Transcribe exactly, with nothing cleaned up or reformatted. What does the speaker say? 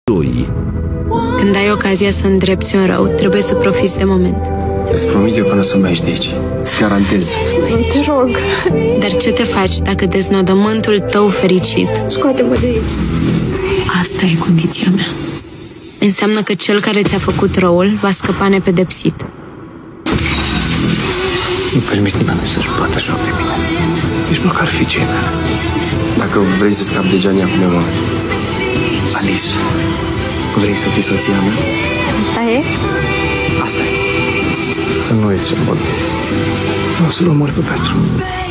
doi. Când ai ocazia să îndrepți un rău, trebuie să profiți de moment. Îți promit eu că nu o să mai ieși de aici. Îți garantez. Te rog. Dar ce te faci dacă deznodământul tău fericit? Scoate-mă de aici. Asta e condiția mea. Înseamnă că cel care ți-a făcut răul va scăpa nepedepsit. Nu permit nimeni să-și bată joc de mine. Nici măcar fiicei mele. Dacă vrei să scapi de Gianni, acum e momentul. Alice, vrei să fii soția mea? Asta e? Asta e. Să nu uiți ce-mi vorbim. O să-l omori pe Petru.